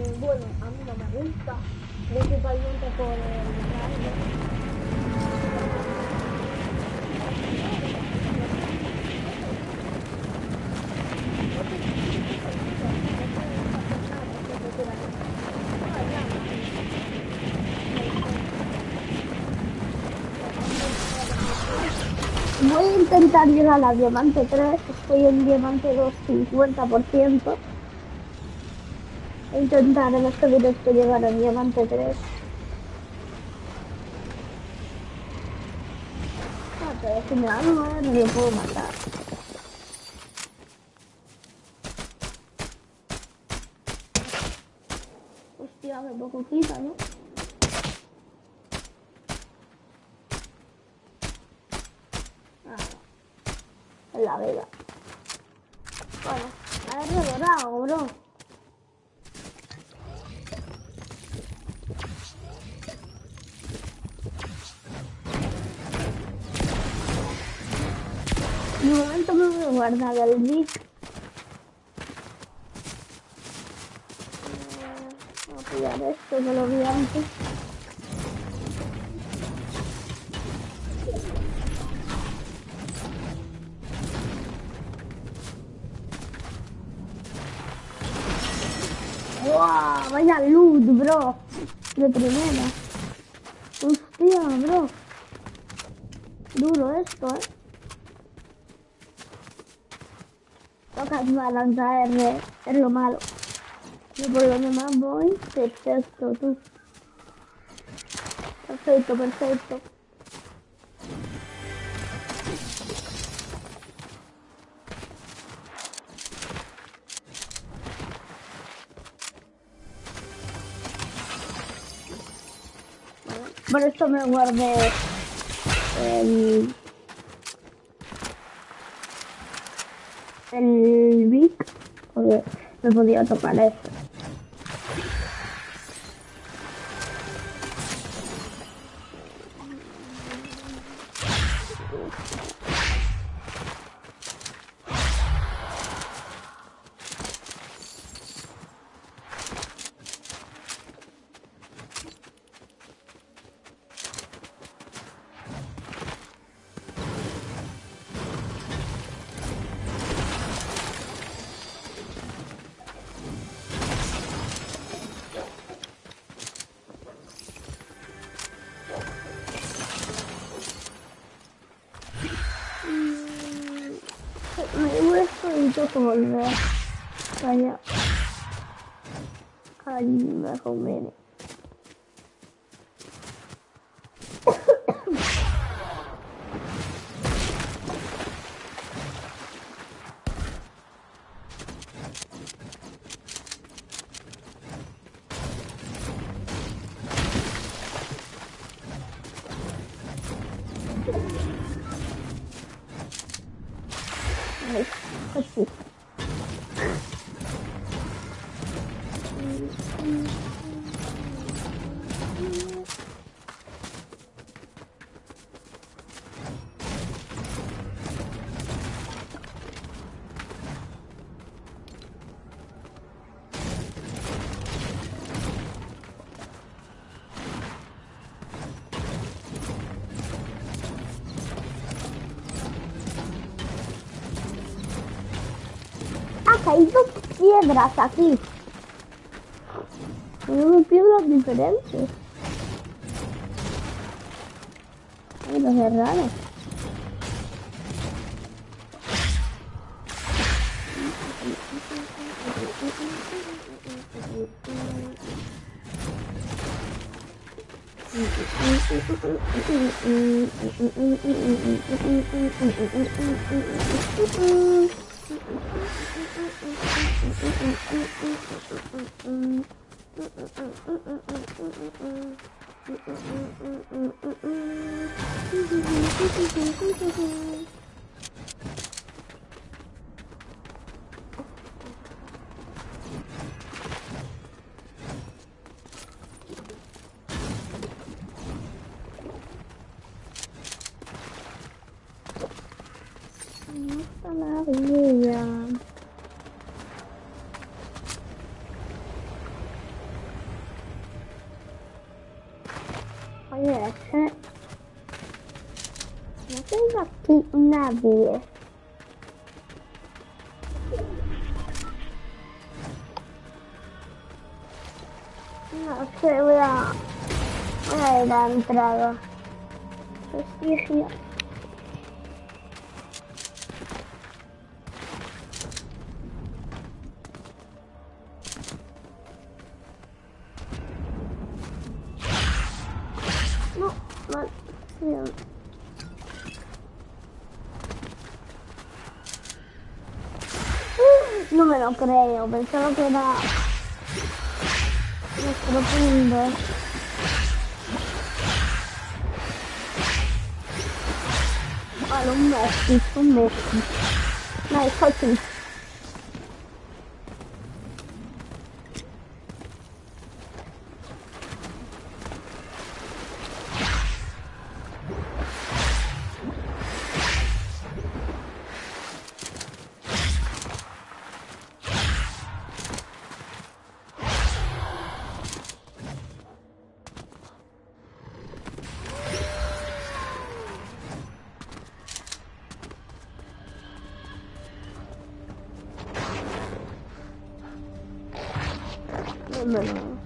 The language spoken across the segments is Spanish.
bueno, a mí no me gusta, principalmente por el rango. Voy a intentar llegar a diamante 3, estoy en diamante 2, 50%. Intentar en este directo llegar a diamante 3. Pero si me da no lo puedo matar. Hostia, me poco quita, ¿no? Ah, en la vida. Bueno, a ver, dorado, bro. De momento me voy a guardar el nick. Voy a pillar esto que lo vi antes. ¡Wow! Vaya loot, bro. De primera. Hostia, bro. Duro esto, Tocas balanza R, es lo malo. Yo por lo demás voy perfecto, tú. Perfecto, perfecto. Bueno, por esto me guardé el Vic, porque me podía tocar eso. Me muestro y tengo que volver. Vaya. Ay, me conviene. Ay, así. Hay dos piedras aquí. Son piedras diferentes. Ay, no es raro. La vida. Mira, es que no tengo aquí nadie. No sé, voy a ir a la entrada. Prestigio. No, maldición. No me lo creo, pensaba que era nuestro punto. Vale, un Messi. Nice, coaching. No.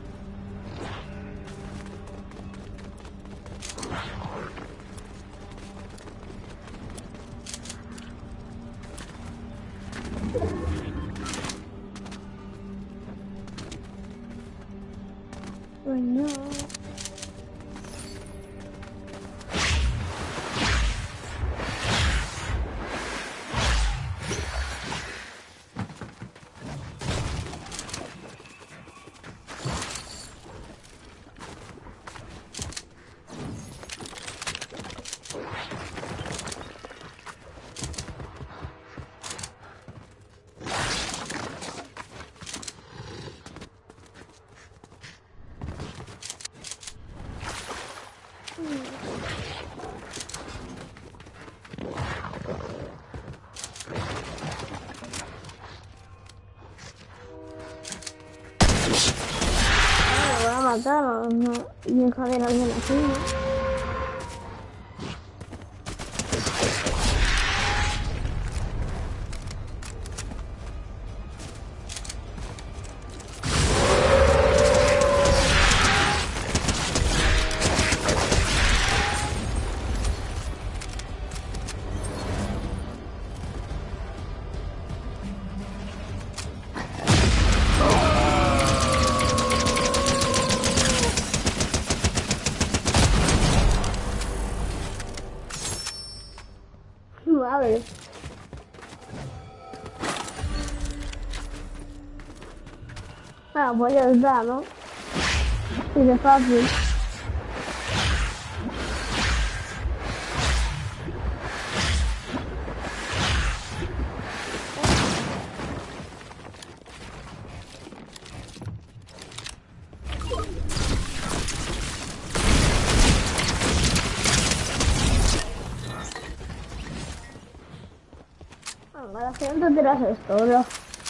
Bueno. Me voy a matar, no. Y en joder a alguien así, ¿no? Vale. Ah, pues ya está, ¿no? Sí, de fácil. Venga, la siguiente tiras esto, bro.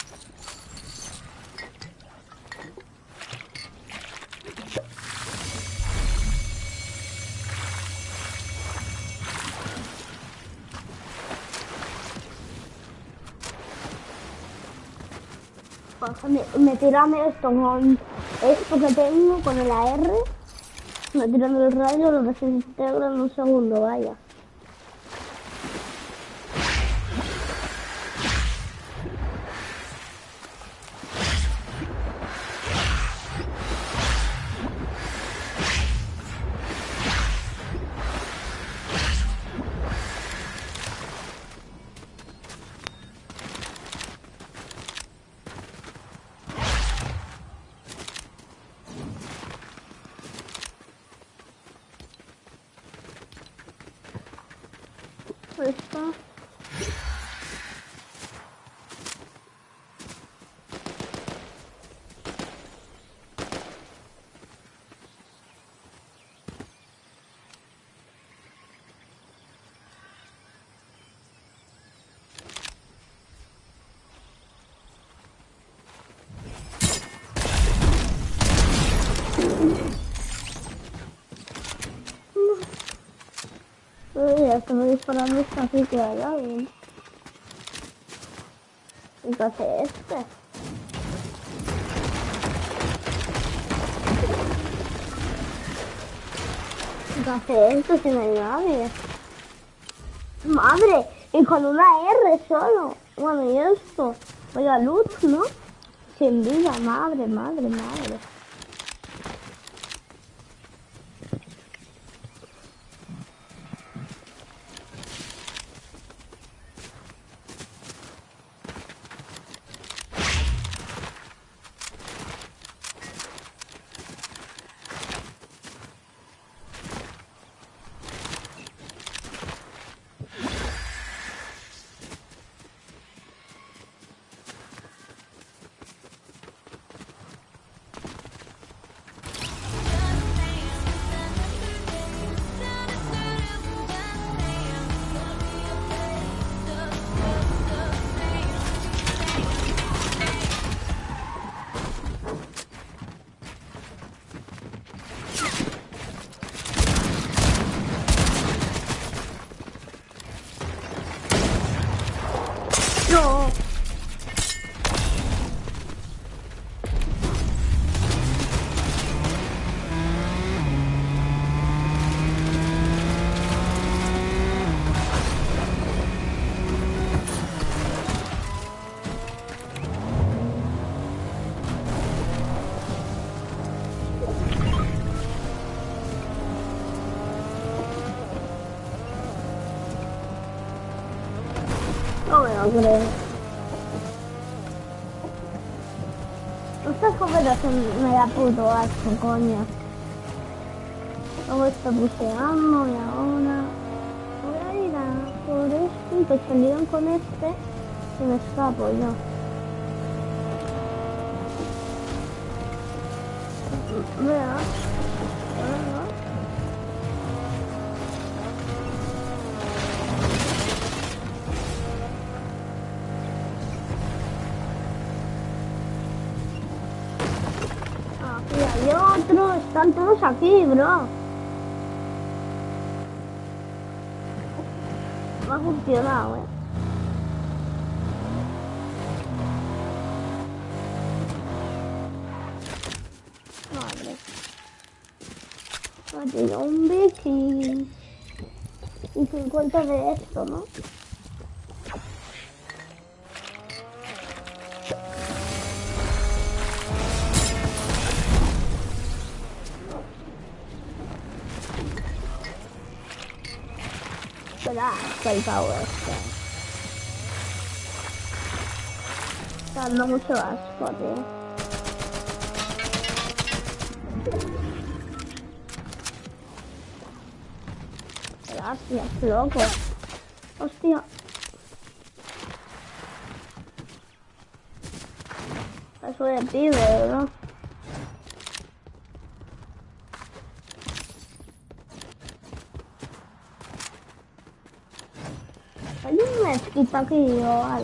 Me tiran esto con esto que tengo, con el AR. Me tiran el rayo, lo desintegro en un segundo, vaya. Esto. disparando hasta aquí que hay alguien. ¿Y qué hace este? ¿Qué hace esto si no hay nadie? ¡Madre! Y con una R solo. Bueno, y esto. Vaya luz, ¿no? Sin vida, madre, madre, madre. No. No me lo creo. Esta escopeta me da puto asco, coño. Luego está buceando y ahora voy a ir a por este y que salieron con este y me escapo yo. Vea. Aquí hay otro, están todos aquí, bro. No ha funcionado, Madre. Me ha tirado un Vicky. Y 50 de esto, ¿no? Espera, que el pavo este. Está dando mucho asco, tío. Gracias, loco. Hostia. Eso de pibe, ¿no? Hay un mezquita aquí o algo.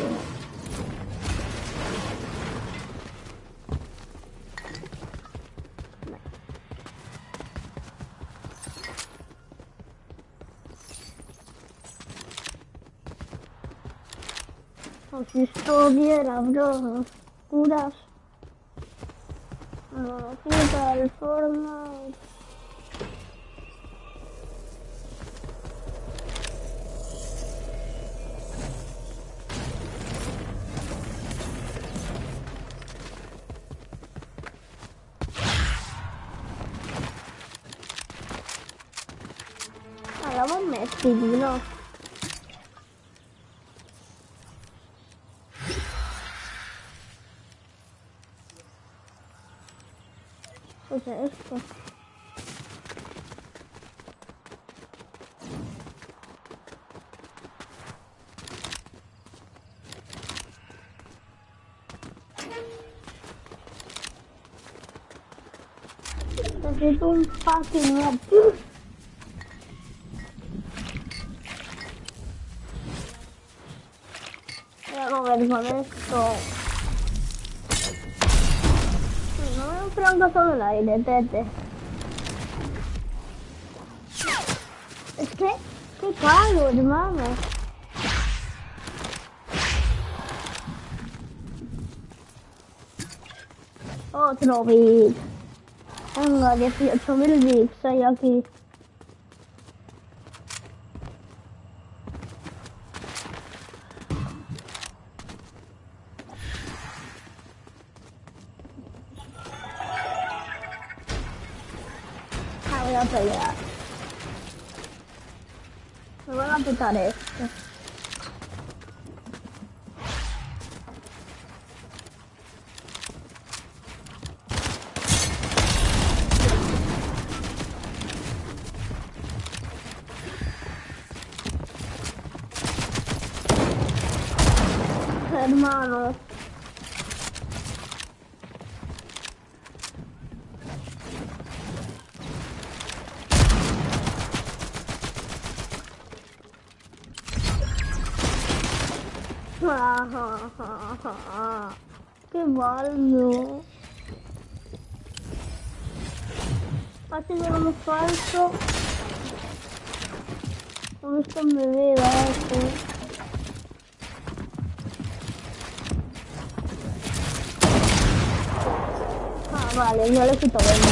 O si estuviera, bro, curas. No, quita el Fortnite. Hagamos Messi, bro. ¿Qué es esto? Necesito un fucking net. Voy a comer con esto. No me enfranco solo el aire, tete. Es que Qué caro, hermano. Otro bit. Venga, 18.000 bits hay aquí. Voy a pelear. Me van a petar esto. Hermano. Qué malo. Casi me lo falso. Con esto me vida esto. Vale, yo le quito 20.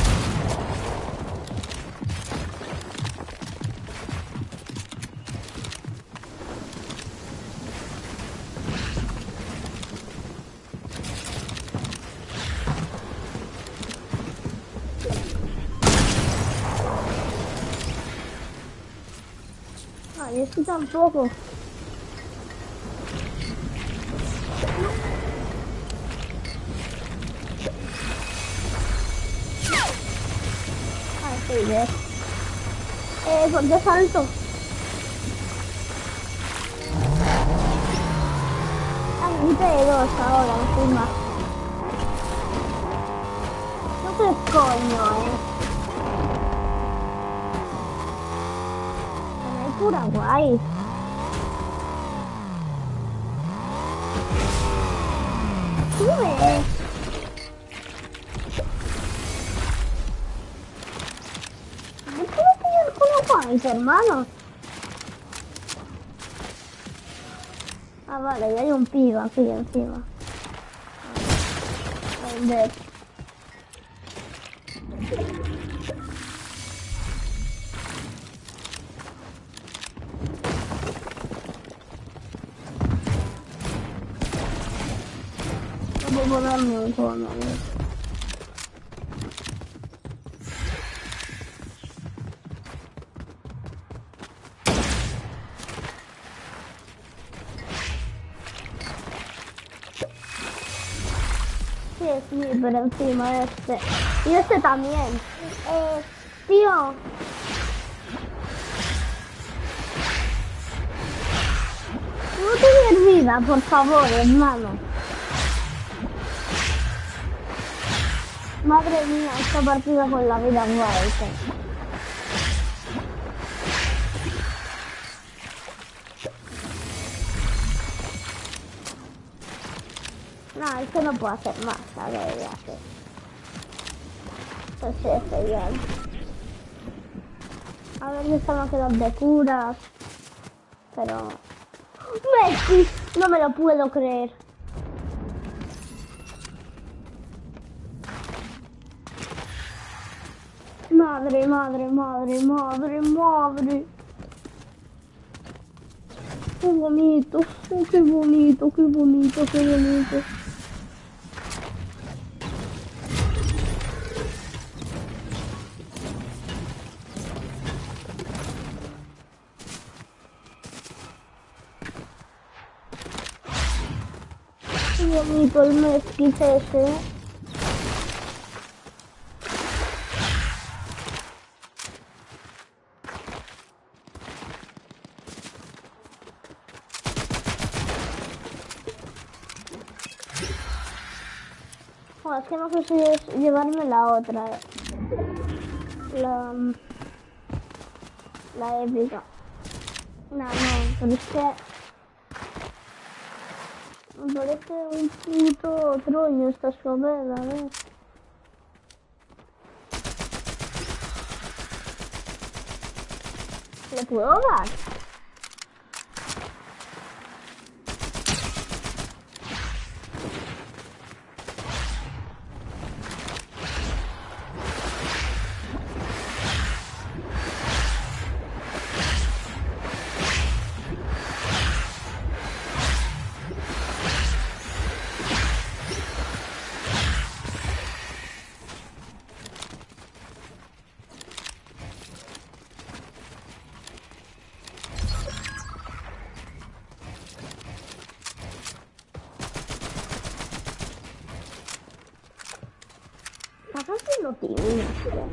Ay, es que tampoco. Ay, sí, ¿ves? ¿Por qué salto? Aquí te hay dos ahora encima. No sé coño, hay pura guay. Sube. ¿Por qué no tienes como guays, hermano? Ah, vale, ya hay un pibe aquí encima. Vender. Voy a ponerme un cono. Sí, pero encima este. Y este también. Tío. No tienes vida, por favor, hermano. Madre mía, esta partida con la vida muerta. No, es que no puedo hacer más, a ver, ya sé. Pues sí, estoy bien. A ver, me están quedando de curas. Pero... ¡Messi! No me lo puedo creer. Madre, madre, madre, madre, madre. Qué bonito, oh, qué bonito, qué bonito, qué bonito. Qué bonito el mezquite ese. Oh, es que no sé si es llevarme la otra. La épica. No, pero es que... Me parece un puto truño esta escopeta, ¿ves? Le le puedo dar. Estás haciendo tímido, tío.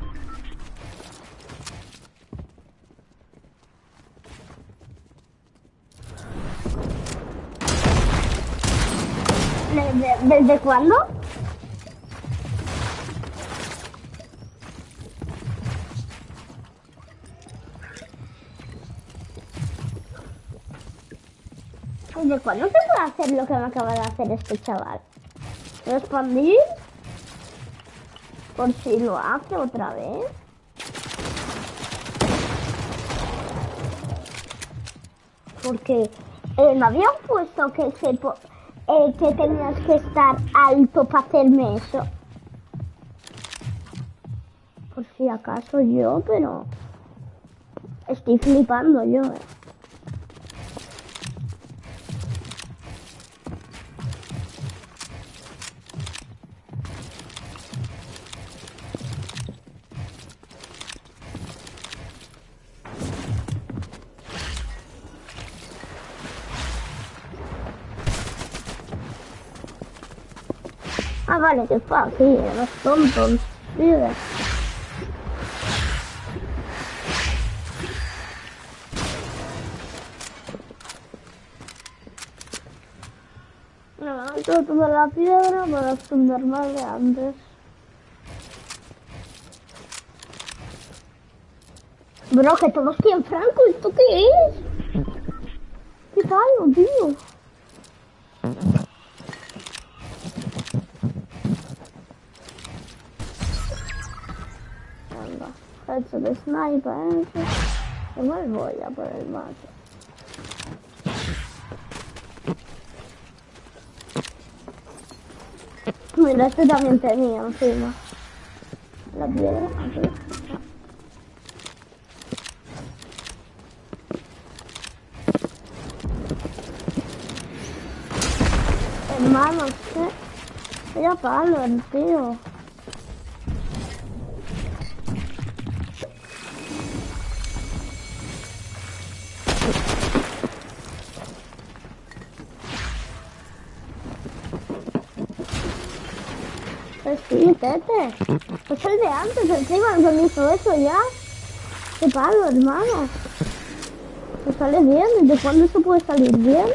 ¿Desde cuándo? ¿Desde cuándo se puede hacer lo que me acaba de hacer este chaval? ¿Expandir? Por si lo hace otra vez. Porque me habían puesto que que tenías que estar alto para hacerme eso. Por si acaso yo, pero estoy flipando yo, Ah, vale, qué fácil, los tontos, tío. Me levanto toda la piedra para ascender más de antes. Bro, que todos tienen franco, ¿esto qué es? ¿Qué tal, tío? Hecho de sniper, igual voy a por el mate. Mira, este también tenía encima la piedra. Aquí. Hermano, que voy a palo el tío. Pues sí, tete. Pues el de antes, encima no me hizo eso ya. Qué palo, hermano. Pues sale bien. ¿Desde cuándo eso puede salir bien?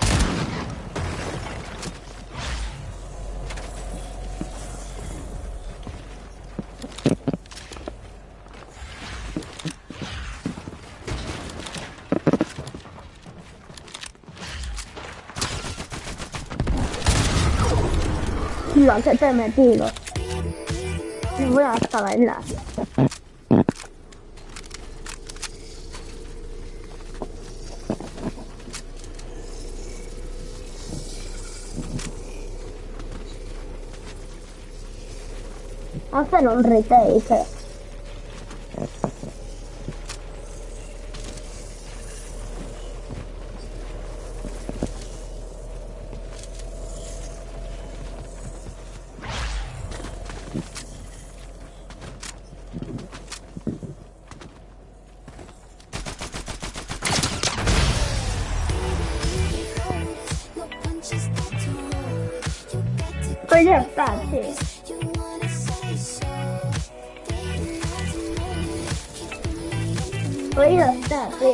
Lo que te he metido. Me voy hasta bailar. Hacer un retake. Pues ya está, sí. Pues ya está, tío.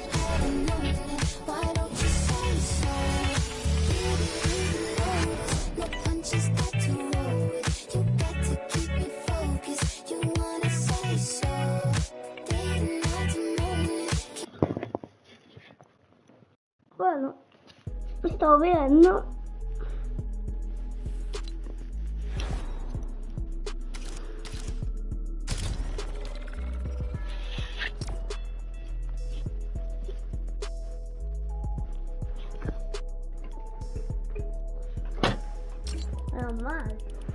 Bueno, está bien, ¿no? Menos mal.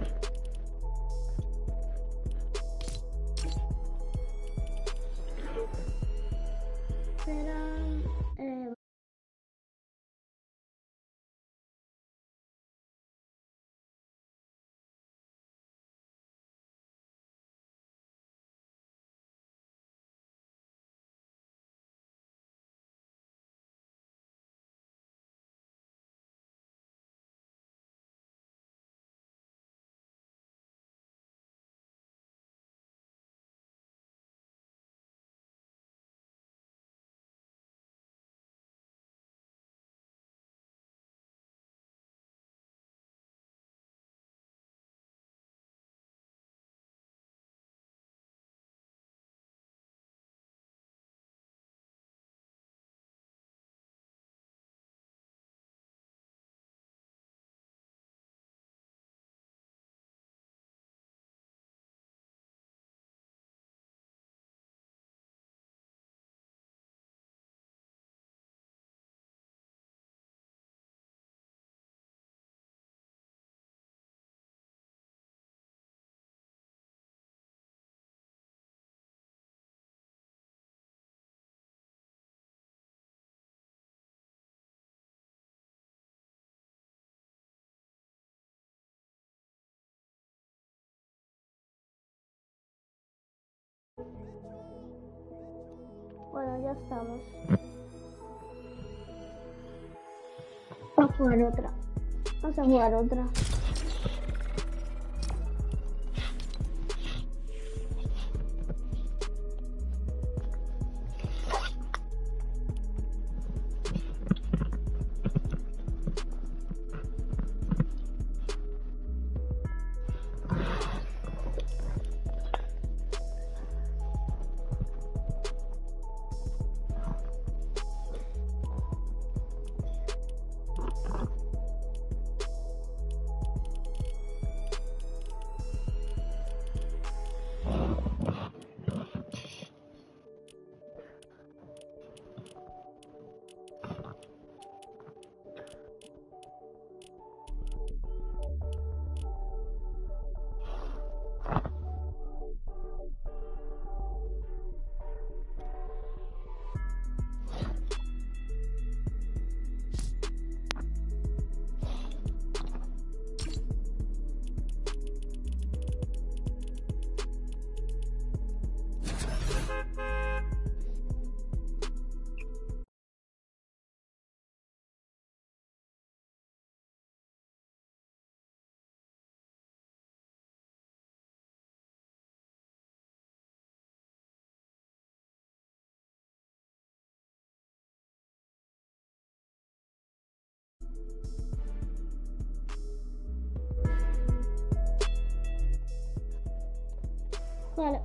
Pero, bueno, ya estamos. Vamos a jugar otra. Vamos a jugar otra. Vale.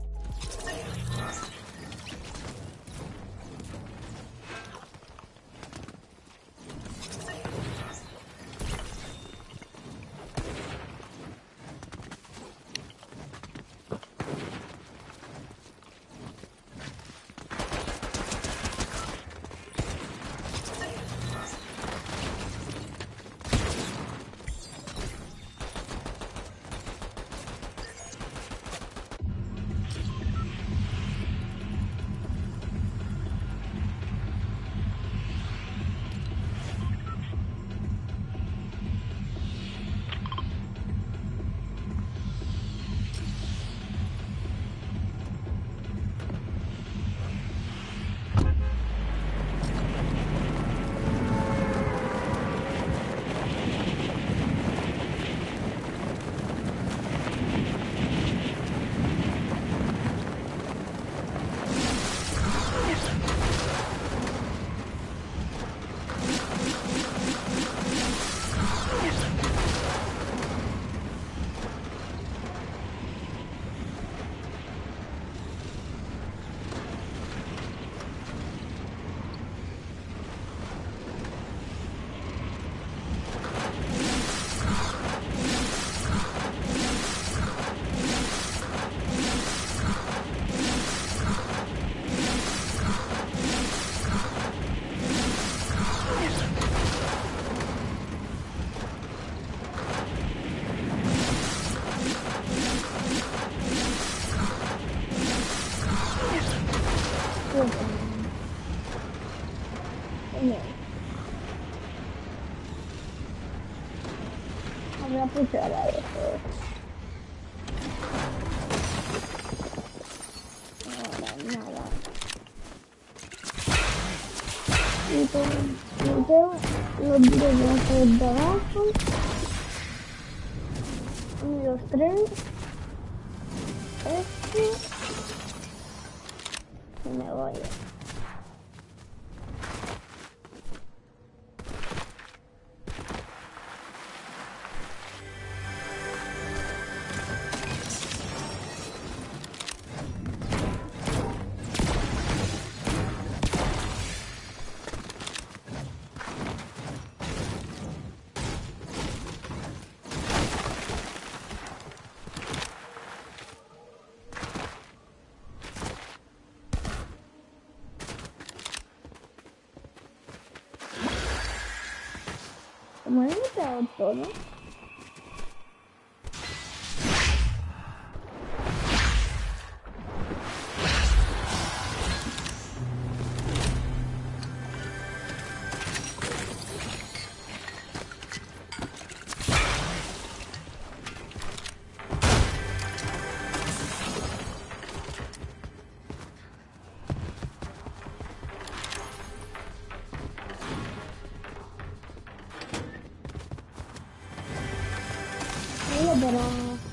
puchara eso. Nada. Y tengo los videos de abajo. Y los tres. Y me voy. Como he notado todo. Pero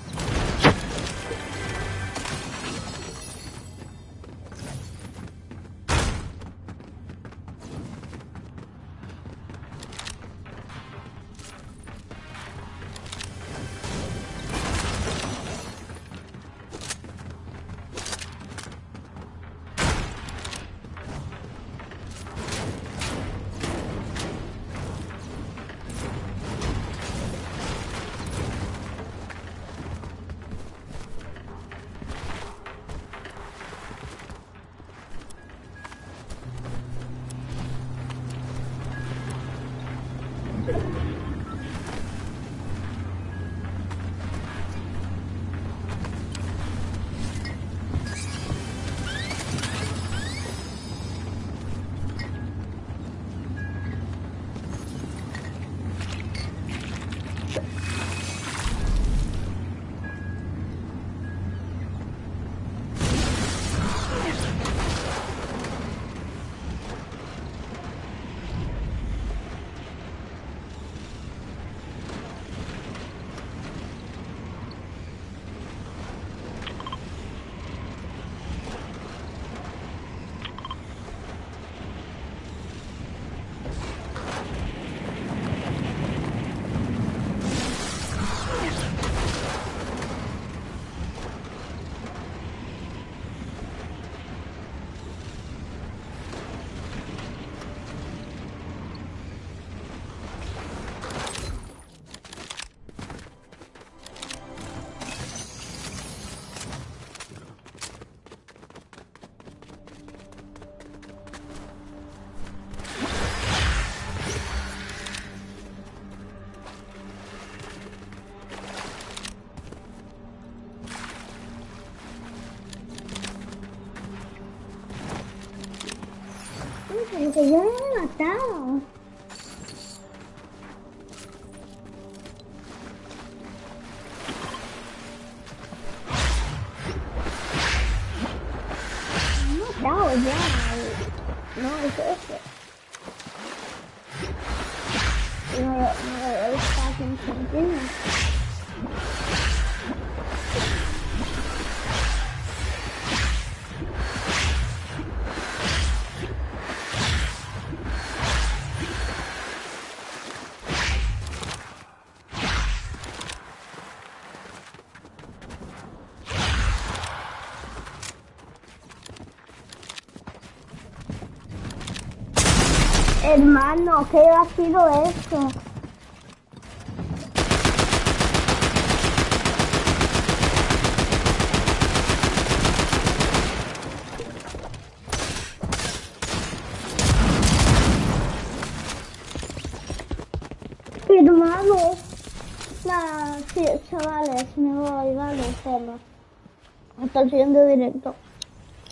que yo no me he matado. Me he matado ya. No, es eso. No, está en sentido. Hermano, ¿qué ha sido eso? Hermano, nada, sí, chavales, me voy, vale, solo. Hasta el siguiente directo.